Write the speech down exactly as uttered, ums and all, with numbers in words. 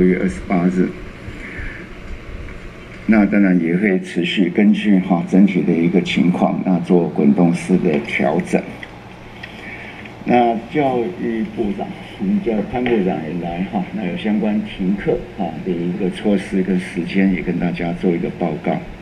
月二十八日。那当然也会持续根据哈整体的一个情况，那做滚动式的调整。那教育部长，我们叫潘部长也来哈，那有相关停课哈的一个措施跟时间也跟大家做一个报告。